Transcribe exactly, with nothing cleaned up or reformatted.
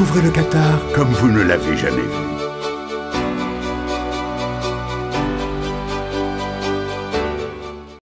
Découvrez le Qatar comme vous ne l'avez jamais vu.